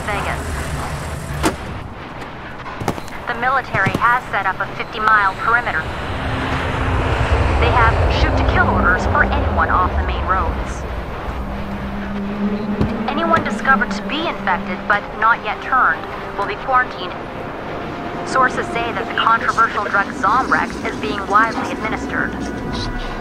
Vegas. The military has set up a 50-mile perimeter. They have shoot-to-kill orders for anyone off the main roads. Anyone discovered to be infected but not yet turned will be quarantined. Sources say that the controversial drug Zombrex is being widely administered.